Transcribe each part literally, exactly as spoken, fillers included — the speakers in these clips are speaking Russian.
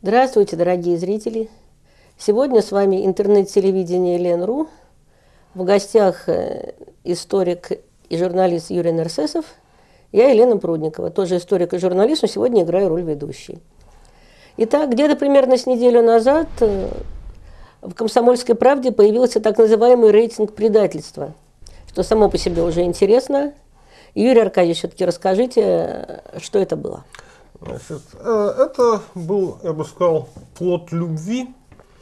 Здравствуйте, дорогие зрители! Сегодня с вами интернет-телевидение ЛЕН.ру. В гостях историк и журналист Юрий Нерсесов. Я Елена Прудникова, тоже историк и журналист, но сегодня играю роль ведущей. Итак, где-то примерно с неделю назад в «Комсомольской правде» появился так называемый рейтинг предательства, что само по себе уже интересно. Юрий Аркадьевич, все-таки расскажите, что это было. Значит, это был, я бы сказал, плод любви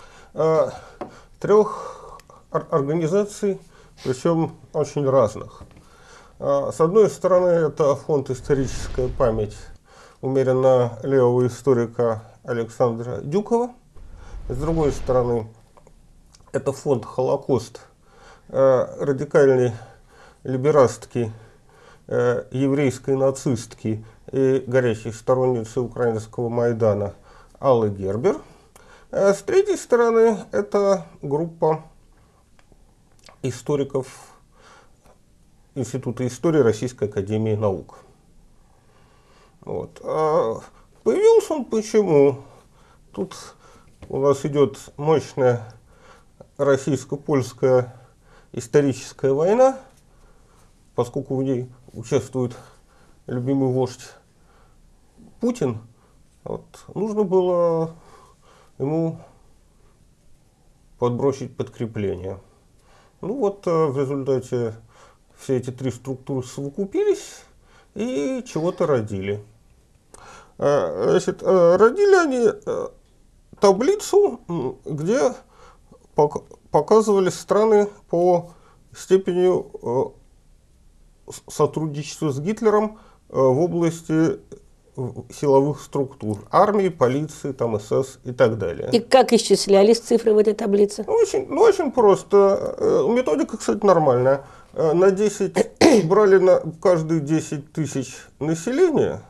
трех организаций, причем очень разных. С одной стороны, это фонд «Историческая память» умеренно левого историка Александра Дюкова. С другой стороны, это фонд «Холокост» радикальной либерастки, еврейской нацистки и горячей сторонницы украинского Майдана Аллы Гербер. А с третьей стороны, это группа историков Института истории Российской академии наук. Вот. А появился он почему? Тут у нас идет мощная российско-польская историческая война, поскольку в ней участвует любимый вождь Путин, вот, нужно было ему подбросить подкрепление. Ну вот, в результате все эти три структуры совокупились и чего-то родили. Значит, родили они таблицу, где показывали страны по степени сотрудничества с Гитлером в области силовых структур, армии, полиции, там, СС и так далее. И как исчислялись цифры в этой таблице? Ну, очень, ну, очень просто. Методика, кстати, нормальная. На десять брали на каждые десять тысяч населения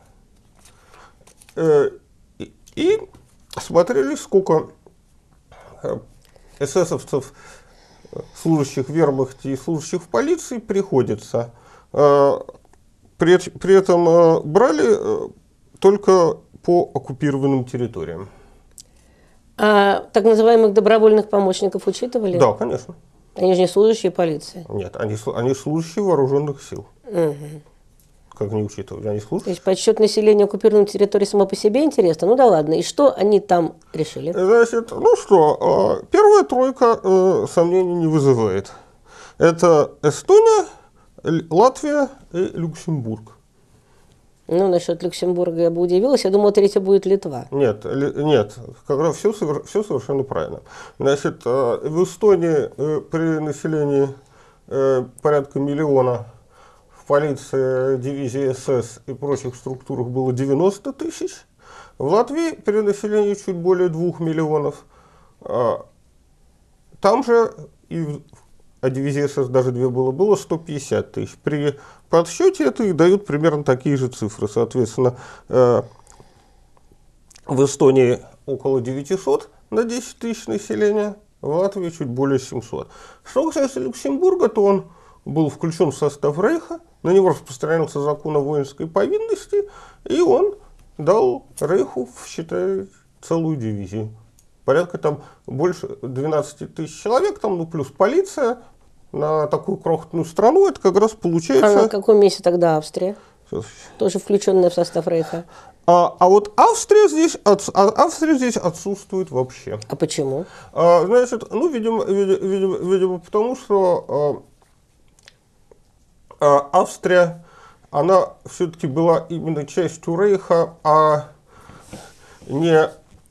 и, и смотрели, сколько эсэсовцев, служащих в вермахте и служащих в полиции, приходится. При, при этом брали только по оккупированным территориям. А так называемых добровольных помощников учитывали? Да, конечно. Они же не служащие полиции? Нет, они, они служащие вооруженных сил. Угу. Как не учитывали? Они служащие. То есть подсчет населения оккупированной территории само по себе интересно? Ну да ладно. И что они там решили? Значит, ну что, первая тройка сомнений не вызывает. Это Эстония, Латвия и Люксембург. Ну, насчет Люксембурга я бы удивилась. Я думала, третья будет Литва. Нет, нет, как раз все, все совершенно правильно. Значит, в Эстонии при населении порядка миллиона, в полиции, дивизии СС и прочих структурах было девяносто тысяч. В Латвии при населении чуть более двух миллионов. Там же и а дивизии СС даже две было, было сто пятьдесят тысяч. При подсчете это и дают примерно такие же цифры. Соответственно, э, в Эстонии около девятисот на десять тысяч населения, в Латвии чуть более семисот. Что касается Люксембурга, то он был включен в состав Рейха, на него распространился закон о воинской повинности, и он дал Рейху, считай, целую дивизию. Порядка там больше двенадцати тысяч человек, там, ну, плюс полиция. На такую крохотную страну это как раз получается... А на каком месте тогда Австрия? Сейчас. Тоже включенная в состав Рейха. А, а вот Австрия здесь, от, Австрия здесь отсутствует вообще. А почему? А, значит, ну, видимо, видимо, видимо потому что а, а, Австрия, она все-таки была именно частью Рейха, а не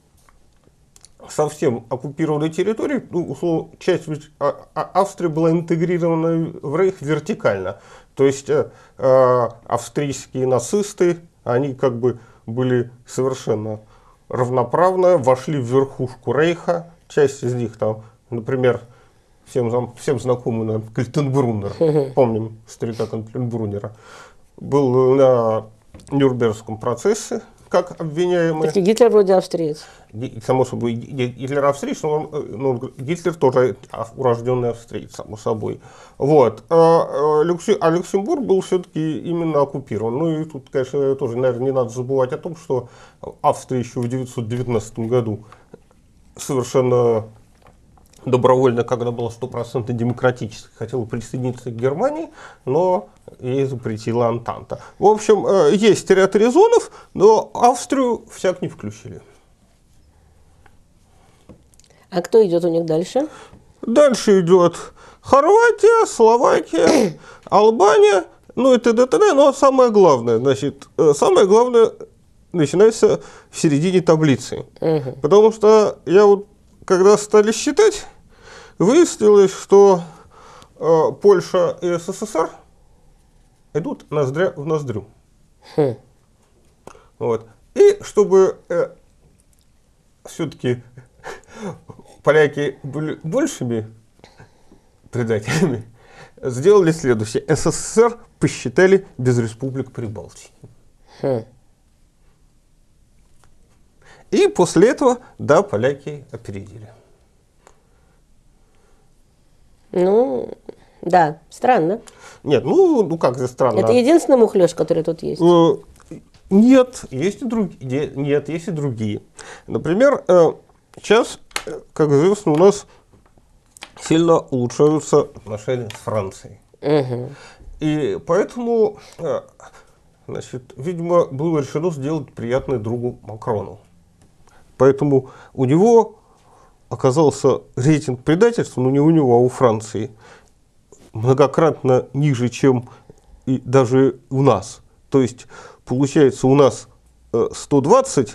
совсем оккупированной территории. Ну, условно, часть ведь а, а, Австрия была интегрирована в Рейх вертикально. То есть э, э, австрийские нацисты, они как бы были совершенно равноправно, вошли в верхушку Рейха. Часть из них там, например, всем, всем знакомый нам Кальтенбруннер, помним старика Кальтенбруннера, был на Нюрнбергском процессе как обвиняемый. Так и Гитлер вроде австриец. Само собой, Гитлер австриец, но он, ну, Гитлер тоже урожденный австриец, само собой. Вот. А, а Люксембург был все-таки именно оккупирован. Ну и тут, конечно, тоже, наверное, не надо забывать о том, что Австрия еще в тысяча девятьсот девятнадцатом году совершенно добровольно, когда была стопроцентно демократической, хотела присоединиться к Германии, но ей запретила Антанта. В общем, есть ряд резонов, но Австрию всяк не включили. А кто идет у них дальше? Дальше идет Хорватия, Словакия, Албания, ну и т.д. т.д. Но самое главное, значит, самое главное начинается в середине таблицы. Угу. Потому что я вот, когда стали считать, выяснилось, что э, Польша и СССР идут ноздря в ноздрю. Хм. Вот. И чтобы э, все-таки поляки были большими предателями, сделали следующее. СССР посчитали без республик Прибалтики. Хм. И после этого, да, поляки опередили. Ну, да, странно. Нет, ну, ну как же странно. Это единственный мухлёж, который тут есть? Нет, есть и другие. Нет, есть и другие. Например, сейчас, как известно, у нас сильно улучшаются отношения с Францией. Угу. И поэтому, значит, видимо, было решено сделать приятное другу Макрону. Поэтому у него оказался рейтинг предательства, но не у него, а у Франции, многократно ниже, чем и даже у нас. То есть, получается, у нас сто двадцать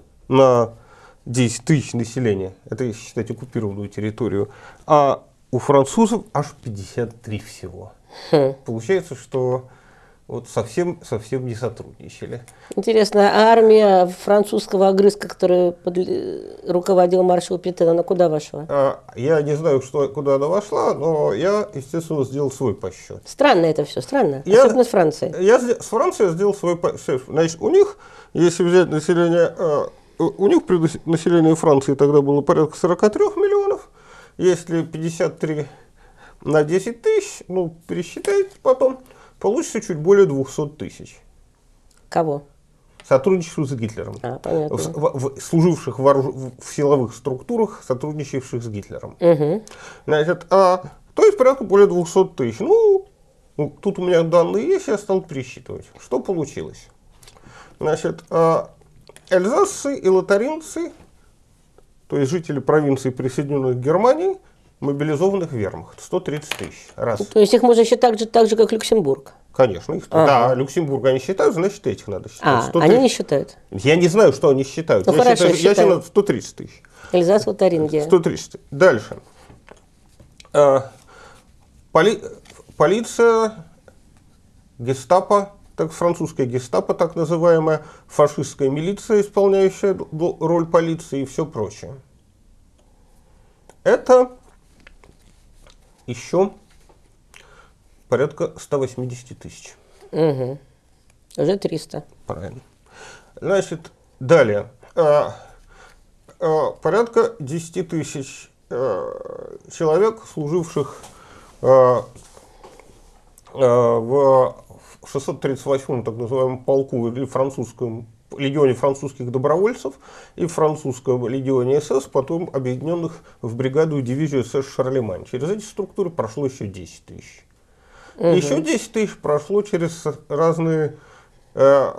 на десять тысяч населения, это если считать оккупированную территорию, а у французов аж пятьдесят три всего. Хм. Получается, что вот совсем, совсем не сотрудничали. Интересно, а армия французского огрызка, который под... руководил маршал Петен, она куда вошла? А, я не знаю, что, куда она вошла, но я, естественно, сделал свой подсчет. Странно это все, странно. Я, особенно с Францией. Я с Францией сделал свой подсчет. Значит, у них, если взять население, у них население Франции тогда было порядка сорок три миллионов. Если пятьдесят три на десять тысяч, ну, пересчитайте потом, получится чуть более двухсот тысяч. Кого? Сотрудничавших с Гитлером. А, понятно. В, в, служивших в, вооруж... в силовых структурах, сотрудничавших с Гитлером. Угу. Значит, а, то есть порядка более двухсот тысяч. Ну, ну, тут у меня данные есть, я стал пересчитывать. Что получилось? Значит, а, эльзасцы и лотаринцы, то есть жители провинций, присоединенных к Германии, мобилизованных в вермахт. сто тридцать тысяч. Раз. То есть их можно считать так же, так же как Люксембург? Конечно. Их, ага. Да, Люксембург они считают, значит, этих надо считать. А, сто тридцать. Они не считают? Я не знаю, что они считают. Ну, я хорошо, считаю, я считаю сто тридцать тысяч. Эльзас, Лотарингия. сто тридцать. Дальше. А, поли, полиция, гестапо, так, французская гестапо, так называемая, фашистская милиция, исполняющая роль полиции и все прочее. Это еще порядка ста восьмидесяти тысяч. Угу. Уже триста. Правильно. Значит, далее. А, а, порядка десяти тысяч а, человек, служивших а, а, в шестьсот тридцать восьмом так называемом полку или французском легионе французских добровольцев и французском легионе СС, потом объединенных в бригаду и дивизию СС «Шарлемань». Через эти структуры прошло еще десять тысяч. Угу. Еще десять тысяч прошло через разные э,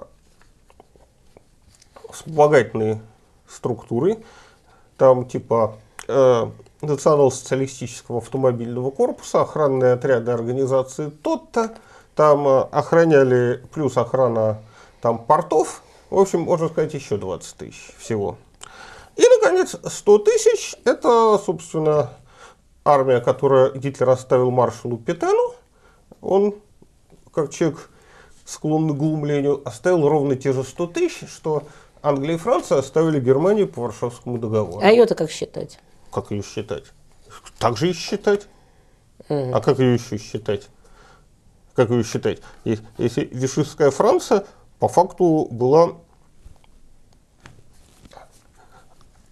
вспомогательные структуры, там типа э, Национал-социалистического автомобильного корпуса, охранные отряды организации ТОТТО, там э, охраняли, плюс охрана там портов. В общем, можно сказать, еще двадцать тысяч всего. И, наконец, сто тысяч – это, собственно, армия, которую Гитлер оставил маршалу Петену. Он, как человек, склонный к глумлению, оставил ровно те же сто тысяч, что Англия и Франция оставили Германию по Варшавскому договору. А ее-то как считать? Как ее считать? Так же и считать. Угу. А как ее еще считать? Как ее считать? Если Вишистская Франция по факту была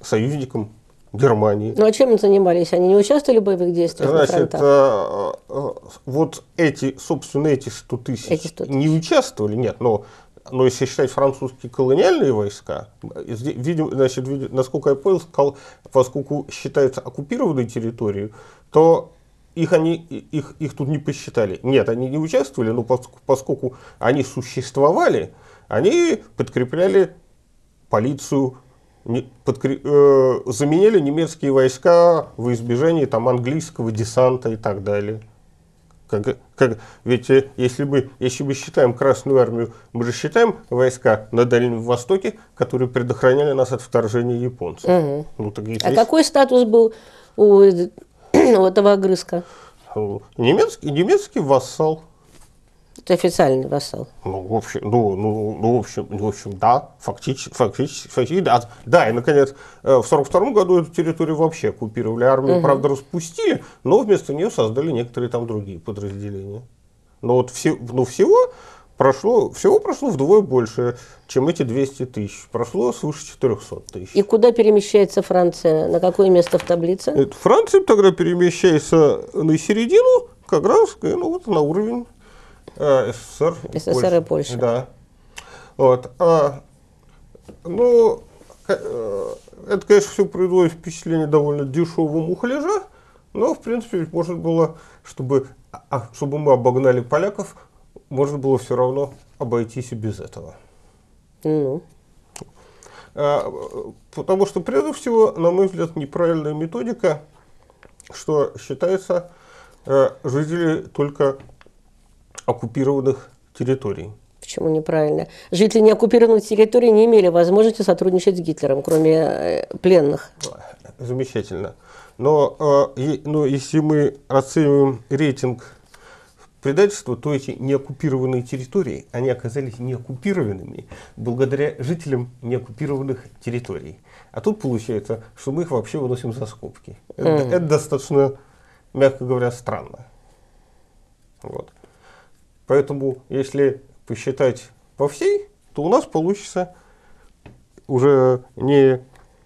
союзником Германии. Ну а чем они занимались? Они не участвовали в боевых действиях Значит, на фронтах? э, э, вот эти, собственно, эти сто тысяч, Эти сто тысяч не участвовали, нет, но, но если считать французские колониальные войска, видим, значит, видим, насколько я понял, сказал, поскольку считается оккупированной территорией, то их, они, их, их тут не посчитали. Нет, они не участвовали, но поскольку, поскольку они существовали, они подкрепляли полицию, не, подкреп, э, заменяли немецкие войска во избежание там, английского десанта и так далее. Как, как, ведь если мы, если мы считаем Красную армию, мы же считаем войска на Дальнем Востоке, которые предохраняли нас от вторжения японцев. Угу. Ну, так, а какой статус был у, у этого огрызка? Немецкий, немецкий вассал. Это официальный вассал. Ну, в общем, ну, ну, ну, в общем, в общем, да, фактически, фактически, фактически да. Да, и, наконец, в сорок втором году эту территорию вообще оккупировали. Армию, угу. правда, распустили, но вместо нее создали некоторые там другие подразделения. Но вот все, ну, всего, прошло, всего прошло вдвое больше, чем эти двести тысяч. Прошло свыше четырехсот тысяч. И куда перемещается Франция? На какое место в таблице? Франция тогда перемещается на середину, как раз ну, вот, на уровень СССР, СССР и Польша. Да. Вот. А, ну, это, конечно, все производит впечатление довольно дешевого мухляжа, но, в принципе, можно было, чтобы, а, чтобы мы обогнали поляков, можно было все равно обойтись и без этого. Ну. А, потому что, прежде всего, на мой взгляд, неправильная методика, что считается а, жители только оккупированных территорий. Почему неправильно? Жители неоккупированных территорий не имели возможности сотрудничать с Гитлером, кроме э, пленных. Замечательно. Но, э, но если мы оцениваем рейтинг предательства, то эти неоккупированные территории, они оказались неоккупированными благодаря жителям неоккупированных территорий. А тут получается, что мы их вообще выносим за скобки. Mm. Это, это достаточно, мягко говоря, странно. Вот. Поэтому, если посчитать по всей, то у нас получится уже не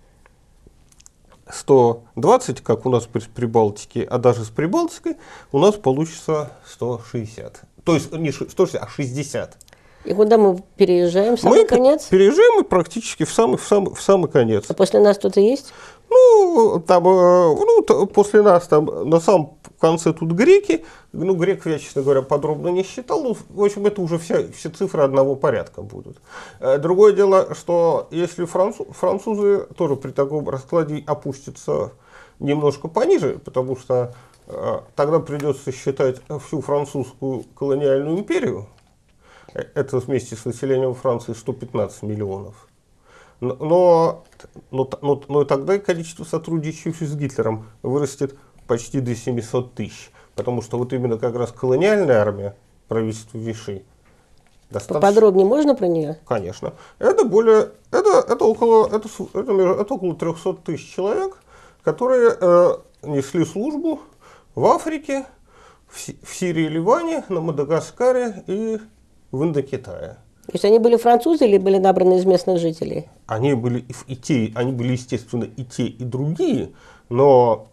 сто двадцать, как у нас при Прибалтике, а даже с Прибалтикой у нас получится сто шестьдесят. То есть не сто шестьдесят, а шестьдесят. И куда мы переезжаем в самый мы конец? Переезжаем мы практически в самый, в самый, в самый конец. А после нас кто-то есть? Ну, там, ну, после нас там на самом конце тут греки. Ну, греков я, честно говоря, подробно не считал. Ну, в общем, это уже вся, все цифры одного порядка будут. Другое дело, что если француз, французы тоже при таком раскладе опустятся немножко пониже, потому что э, тогда придется считать всю французскую колониальную империю. Это вместе с населением Франции сто пятнадцать миллионов. Но, но, но, но тогда количество сотрудничающих с Гитлером вырастет почти до семисот тысяч. Потому что вот именно как раз колониальная армия правительства Виши. Достаточно... Поподробнее можно про нее? Конечно. Это более, это, это около, это, это, это около трехсот тысяч человек, которые э, несли службу в Африке, в, в Сирии, Ливане, на Мадагаскаре и в Индокитае. То есть они были французы или были набраны из местных жителей? Они были и, и те, они были, естественно, и те, и другие, но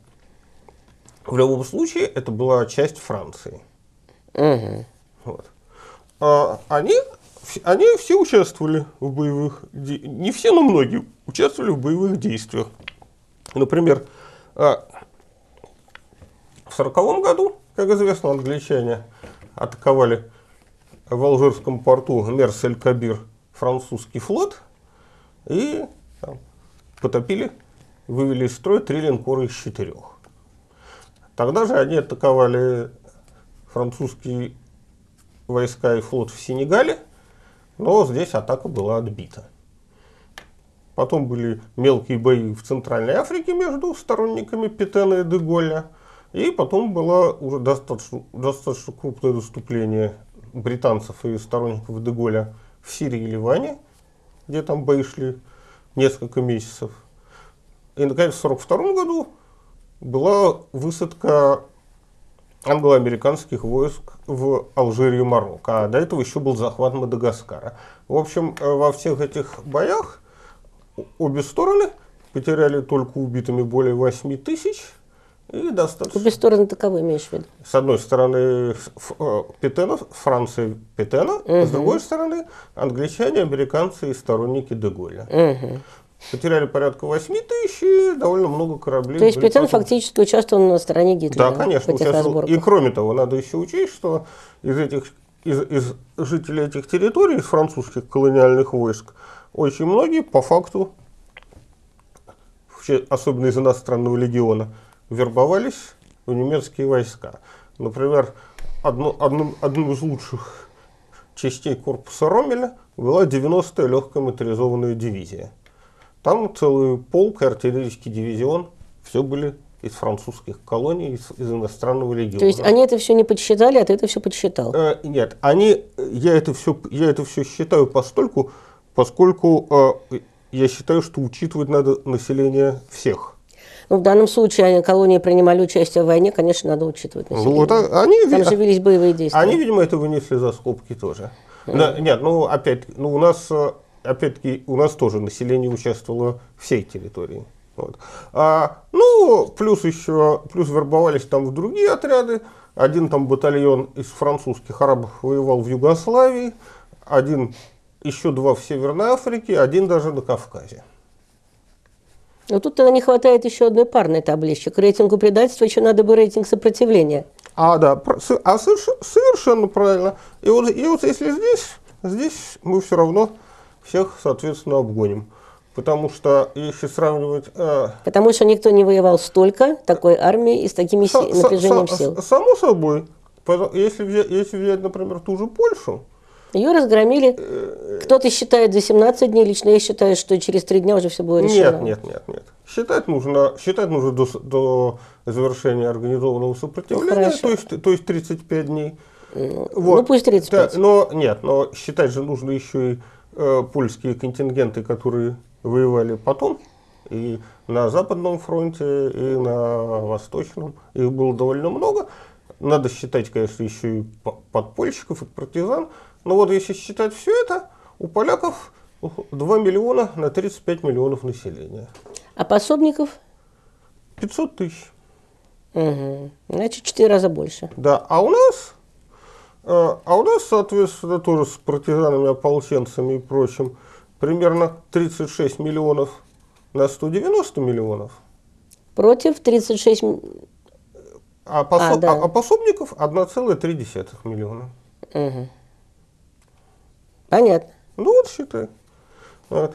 в любом случае это была часть Франции. Угу. Вот. А, они, они все участвовали в боевых действиях, не все, но многие участвовали в боевых действиях. Например, в сороковом году, как известно, англичане атаковали в Алжирском порту Мерс-эль-Кабир французский флот и там, потопили, вывели из строя три линкора из четырех. Тогда же они атаковали французские войска и флот в Сенегале, но здесь атака была отбита. Потом были мелкие бои в Центральной Африке между сторонниками Петена и де Голля, и потом было уже достаточно, достаточно крупное наступление британцев и сторонников де Голля в Сирии и Ливане, где там бои шли несколько месяцев. И, наконец, в сорок втором году была высадка англо-американских войск в Алжире и Марокко, а до этого еще был захват Мадагаскара. В общем, во всех этих боях обе стороны потеряли только убитыми более восьми тысяч. И достаточно... Обе стороны таковы, имеешь в виду? С одной стороны Петена, Франция Петена, угу. а с другой стороны англичане, американцы и сторонники де Голля. Угу. Потеряли порядка восьми тысяч и довольно много кораблей. То есть Петен потом... фактически участвовал на стороне Гитлера? Да, конечно, участвовал. И кроме того, надо еще учесть, что из, этих, из, из жителей этих территорий, из французских колониальных войск, очень многие по факту, особенно из иностранного легиона, вербовались в немецкие войска. Например, одну, одну, одну из лучших частей корпуса Роммеля была девяностая легкая моторизованная дивизия. Там целый полк, артиллерийский дивизион, все были из французских колоний, из, из иностранного легиона. То есть они это все не подсчитали, а ты это все подсчитал? Э, нет, они, я, это все, я это все считаю постольку, поскольку э, я считаю, что учитывать надо население всех. Ну, в данном случае они, колонии принимали участие в войне, конечно, надо учитывать население. Вот, они, Там же велись боевые действия. Они, видимо, это вынесли за скобки тоже. Mm. Да, нет, ну, опять, ну, у нас... Опять-таки, у нас тоже население участвовало всей территории. Вот. А, ну, плюс еще, плюс вербовались там в другие отряды. Один там батальон из французских арабов воевал в Югославии, один, еще два в Северной Африке, один даже на Кавказе. Но тут тогда не хватает еще одной парной таблички. К рейтингу предательства еще надо бы рейтинг сопротивления. А, да, а совершенно, совершенно правильно. И вот, и вот если здесь, здесь мы все равно... всех, соответственно, обгоним. Потому что, если сравнивать... Э, Потому что никто не воевал столько такой армией и с таким си напряжением со, сил. Само собой. Если взять, если взять, например, ту же Польшу... Ее разгромили. Э, Кто-то считает за семнадцать дней, лично я считаю, что через три дня уже все будет решено. Нет, нет, нет, нет. Считать нужно, считать нужно до, до завершения организованного сопротивления, то есть, то есть тридцать пять дней. Ну, вот. Ну пусть тридцать пять. Да, но нет, но считать же нужно еще и польские контингенты, которые воевали потом, и на Западном фронте, и на Восточном. Их было довольно много. Надо считать, конечно, еще и подпольщиков, и партизан. Но вот если считать все это, у поляков два миллиона на тридцать пять миллионов населения. А пособников? пятьсот тысяч. Угу. Значит, четыре раза больше. Да, а у нас... А у нас, соответственно, тоже с партизанами, ополченцами и прочим, примерно тридцать шесть миллионов на сто девяносто миллионов. Против тридцать шесть... А, пособ... а, да. а, а пособников одна целая три десятых миллиона. Угу. Понятно. Ну вот считай. Вот.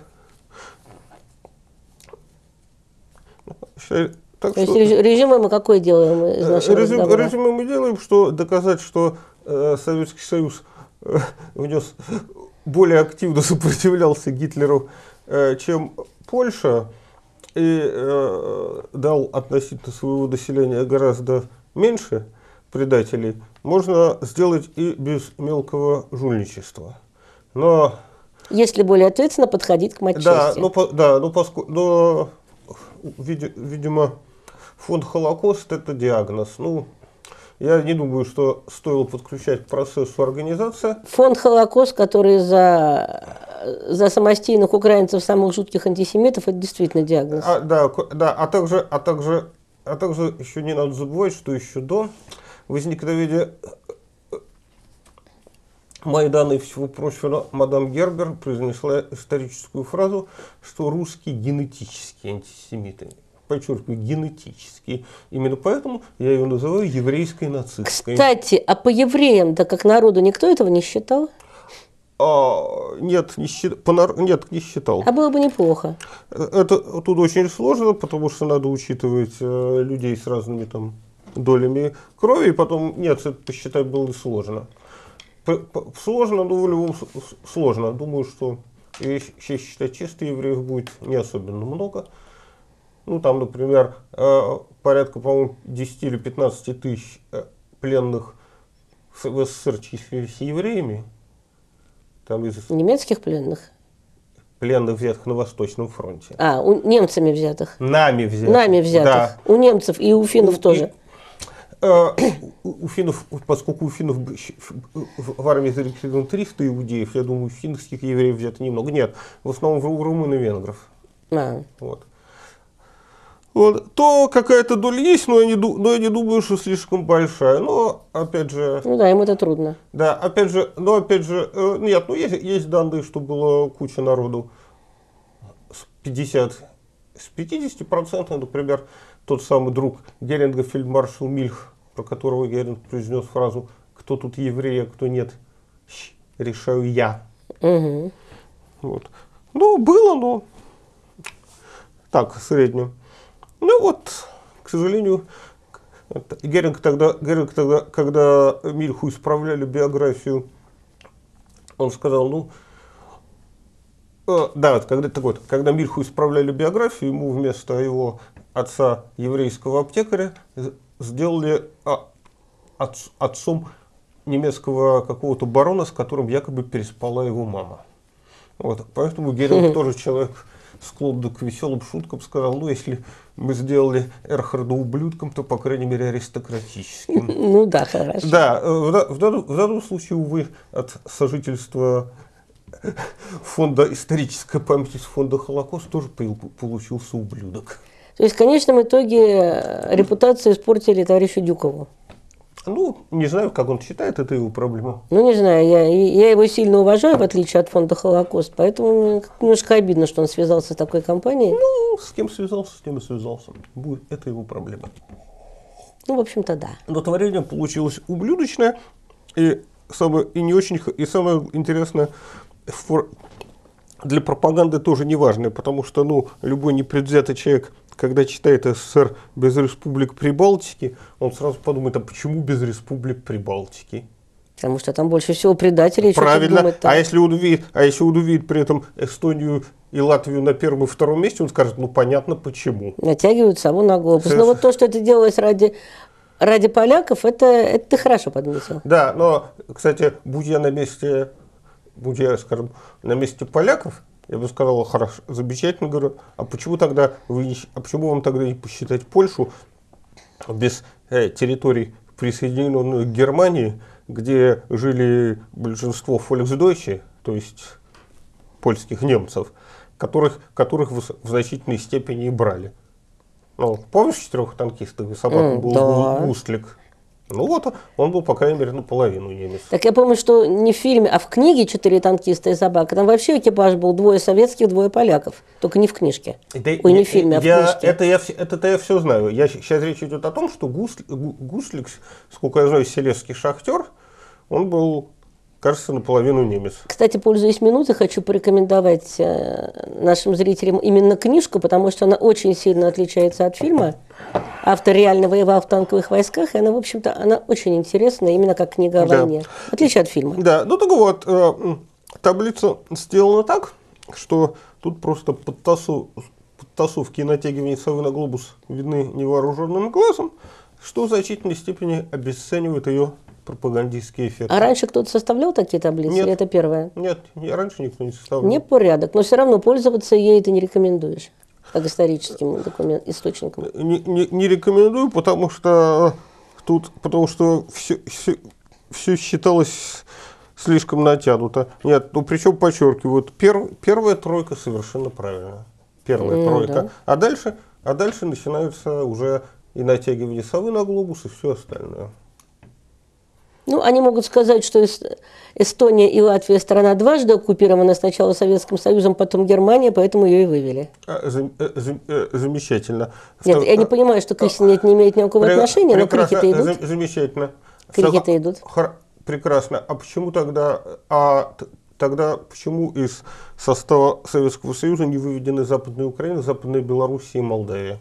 Считай. Так То что... есть резюме мы какое делаем из нашего резюме, разговора? резюме мы делаем, что доказать, что э, Советский Союз э, внес, более активно сопротивлялся Гитлеру, э, чем Польша, и э, дал относительно своего населения гораздо меньше предателей, можно сделать и без мелкого жульничества. Но, если более ответственно подходить к матчасти. Да, но, да, но, поскольку, но видимо, фонд Холокост – это диагноз. Ну, я не думаю, что стоило подключать к процессу организации. Фонд Холокост, который за, за самостийных украинцев, самых жутких антисемитов, это действительно диагноз. А, да, да, а также, а также, а также еще не надо забывать, что еще до возникновения Майдана и всего прочего мадам Гербер произнесла историческую фразу, что русские генетические антисемиты. Подчеркиваю, генетические. Именно поэтому я ее называю еврейской нацисткой. Кстати, а по евреям, да как народу, никто этого не считал? А, нет, не считал, по, нет, не считал. А было бы неплохо. Это тут очень сложно, потому что надо учитывать э, людей с разными там долями крови, и потом, нет, это посчитать было сложно. Сложно, но в любом сложно. Думаю, что если считать чисто, евреев будет не особенно много. Ну, там, например, порядка, по-моему, десяти или пятнадцати тысяч пленных в СССР числились евреями. Там из... Немецких пленных? Пленных, взятых на Восточном фронте. А, у немцами взятых? Нами взятых. Нами взятых. Да. У немцев и у финнов и, тоже. И, у финнов, поскольку у финнов в армии зарегистрировано триста иудеев, я думаю, финских евреев взято немного. Нет, в основном в румын и венгров. А. Вот. вот, то какая-то доля есть, но я, не, но я не думаю, что слишком большая. Но, опять же... Ну да, им это трудно. Да, опять же, но опять же, э, нет, ну есть, есть данные, что было куча народу с пятьдесят, с пятидесяти процентов, например, тот самый друг Геринга, фельдмаршал Мильх, про которого Геринг произнес фразу «Кто тут еврей, а кто нет, решаю я». Угу. Вот. Ну, было, но так, в среднем. Ну вот, к сожалению, Геринг тогда, Геринг тогда, когда Мильху исправляли биографию, он сказал, ну, э, да, когда, так вот, когда Мильху исправляли биографию, ему вместо его отца еврейского аптекаря сделали а, отц, отцом немецкого какого-то барона, с которым якобы переспала его мама. Вот, поэтому Геринг тоже человек склонный к веселым шуткам, сказал, ну, если мы сделали Эрхарда ублюдком, то, по крайней мере, аристократическим. Ну да, хорошо. Да, в, в, данном, в данном случае, увы, от сожительства фонда исторической памяти с фонда Холокост тоже получился ублюдок. То есть в конечном итоге репутацию испортили товарищу Дюкову. Ну, не знаю, как он считает, это его проблема. Ну, не знаю, я, я его сильно уважаю, в отличие от фонда Холокост, поэтому мне немножко обидно, что он связался с такой компанией. Ну, с кем связался, с тем и связался. Это его проблема. Ну, в общем-то, да. Но творение получилось ублюдочное, и самое, и не очень, и самое интересное, для пропаганды тоже неважное, потому что, ну, любой непредвзятый человек, когда читает СССР без республик Прибалтики, он сразу подумает, а почему без республик Прибалтики? Потому что там больше всего предателей. Правильно. Думать, а, если он увидит, а если он увидит при этом Эстонию и Латвию на первом и втором месте, он скажет, ну понятно почему. Натягивают сову на глобус. Но вот то, что это делалось ради, ради поляков, это, это ты хорошо подметил. Да, но, кстати, будь я на месте, будь я, скажем, на месте поляков, я бы сказал, хорошо, замечательно, говорю, а почему тогда вы не, а почему вам тогда не посчитать Польшу без э, территорий, присоединенных к Германии, где жили большинство фольксдойче, то есть польских немцев, которых, которых в, в значительной степени и брали. Ну, помнишь четырех танкистов, и собака mm, был да. Густлик? Ну вот, он был, по крайней мере, наполовину немец. Так я помню, что не в фильме, а в книге «Четыре танкиста и собака» там вообще экипаж был двое советских, двое поляков. Только не в книжке. Это, Ой, не в фильме, а в я, книжке. Это я, это я все знаю. Я, сейчас речь идет о том, что Гус, Гуслик, сколько я знаю, селезский шахтер, он был, кажется, наполовину немец. Кстати, пользуясь минутой, хочу порекомендовать э, нашим зрителям именно книжку, потому что она очень сильно отличается от фильма. Автор реально воевал в танковых войсках, и она, в общем-то, она очень интересная, именно как книга о да. войне. В отличие от фильма. Да, ну так вот, э, таблица сделана так, что тут просто подтасу, подтасовки и натягивание совы на глобус видны невооруженным глазом, что в значительной степени обесценивает ее пропагандистский эффект. А раньше кто-то составлял такие таблицы? Нет. Или это первое? Нет, раньше никто не составлял. Не порядок, но все равно пользоваться ей ты не рекомендуешь, как историческим документ, источником. Не, не, не рекомендую, потому что тут, потому что все, все, все считалось слишком натянуто. Нет, ну причем подчеркиваю, пер, первая тройка совершенно правильная. Первая ну, тройка. Да. А дальше, а дальше начинаются уже и натягивание совы на глобус, и все остальное. Ну, они могут сказать, что Эстония и Латвия страна дважды оккупирована, сначала Советским Союзом, потом Германия, поэтому ее и вывели. А, зам, зам, замечательно. Нет, я не понимаю, что к истине это не имеет никакого При, отношения, но крики-то идут. Замечательно. Крики-то идут. Прекрасно. А почему тогда, а тогда почему из состава Советского Союза не выведены Западная Украина, Западная Белоруссия и Молдавия?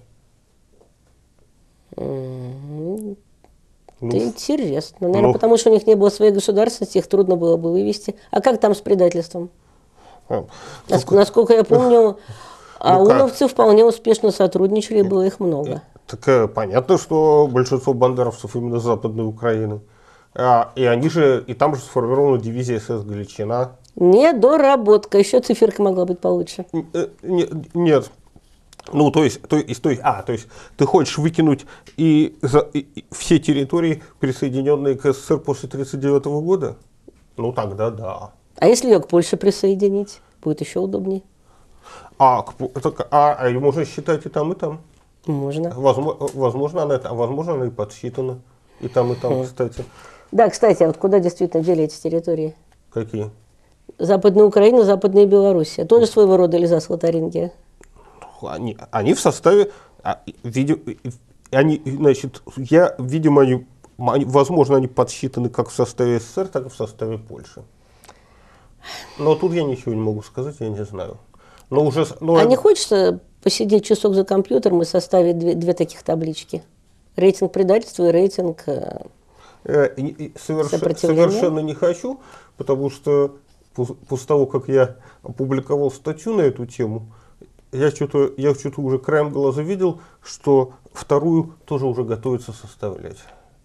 Mm-hmm. Ну, это интересно. Наверное, ну, потому что у них не было своей государственности, их трудно было бы вывести. А как там с предательством? А, Наск- насколько я помню, ауновцы ну вполне успешно сотрудничали, было их много. Так э, понятно, что большинство бандеровцев именно с Западной Украины. А, и они же, и там же сформирована дивизия СС Галичина. Недоработка. Еще циферка могла быть получше. Э, не, нет. Ну, то есть, то есть, то есть, а, то есть, ты хочешь выкинуть и, за, и, и все территории, присоединенные к СССР после тысяча девятьсот тридцать девятого года? Ну, тогда да. А если ее к Польше присоединить? Будет еще удобнее. А, так, а, а можно считать и там, и там. Можно. Возможно, возможно, она, а возможно, она и подсчитана. И там, и там, Хм. кстати. Да, кстати, а вот куда действительно дели эти территории? Какие? Западная Украина, Западная Белоруссия. Тоже своего рода Эльзас-Лотарингия. Они, они в составе, а, види- они, значит, я, видимо, они, они- возможно, они подсчитаны как в составе СССР, так и в составе Польши. Но тут я ничего не могу сказать, я не знаю. Но уже, с- но А это- не хочется посидеть часок за компьютером и составить две, две таких таблички? Рейтинг предательства и рейтинг... э, э, и- и соверш- Сопротивление? совершенно не хочу, потому что пос- после того, как я опубликовал статью на эту тему, я что-то я что-то уже краем глаза видел, что вторую тоже уже готовится составлять.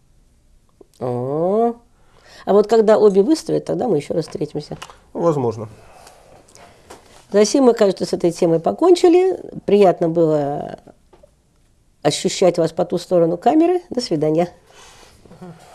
О. А вот когда обе выставят, тогда мы еще раз встретимся. Возможно. Затем мы, кажется, с этой темой покончили. Приятно было ощущать вас по ту сторону камеры. До свидания.